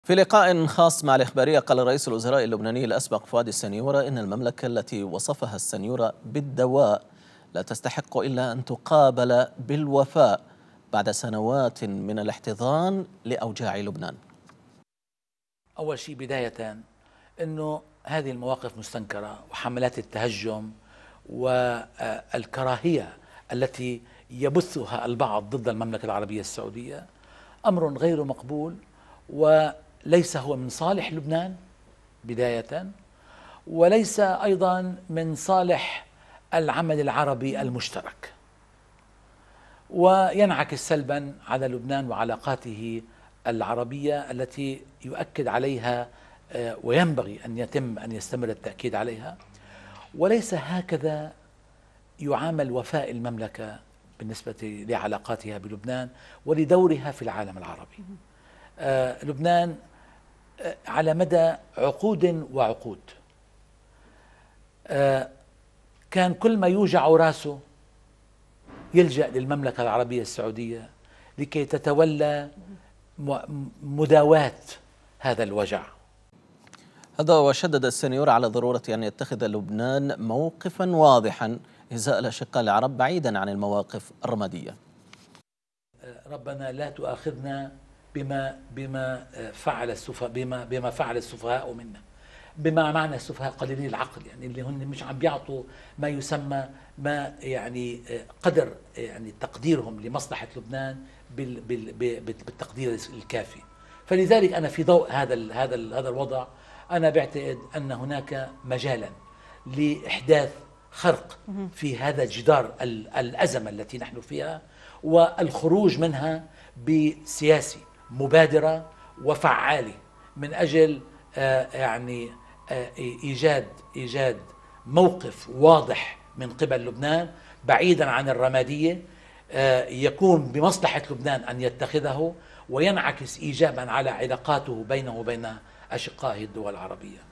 في لقاء خاص مع الإخبارية قال رئيس الوزراء اللبناني الأسبق فؤاد السنيورة إن المملكة التي وصفها السنيورة بالدواء لا تستحق إلا أن تقابل بالوفاء بعد سنوات من الاحتضان لأوجاع لبنان. أول شيء بداية أنه هذه المواقف مستنكرة، وحملات التهجم والكراهية التي يبثها البعض ضد المملكة العربية السعودية أمر غير مقبول، وليس هو من صالح لبنان بداية، وليس أيضا من صالح العمل العربي المشترك، وينعكس سلبا على لبنان وعلاقاته العربية التي يؤكد عليها وينبغي أن يستمر التأكيد عليها. وليس هكذا يعامل وفاء المملكة بالنسبة لعلاقاتها بلبنان ولدورها في العالم العربي. لبنان على مدى عقود وعقود كان كل ما يوجع راسه يلجأ للمملكة العربية السعودية لكي تتولى مداواة هذا الوجع. هذا وشدد السنيور على ضرورة أن يتخذ لبنان موقفا واضحا إزاء الأشقاء العرب بعيدا عن المواقف الرمادية. ربنا لا تؤاخذنا بما فعل السفهاء منا. بما معنى السفهاء قليلي العقل، يعني اللي هن مش عم بيعطوا ما يسمى ما يعني قدر يعني تقديرهم لمصلحة لبنان بالتقدير الكافي. فلذلك أنا في ضوء هذا الوضع أنا بعتقد أن هناك مجالا لإحداث خرق في هذا جدار الأزمة التي نحن فيها، والخروج منها بسياسة مبادرة وفعالة من أجل يعني إيجاد موقف واضح من قبل لبنان بعيدا عن الرمادية، يكون بمصلحة لبنان أن يتخذه وينعكس إيجابا على علاقاته بينه وبين أشقائه الدول العربية.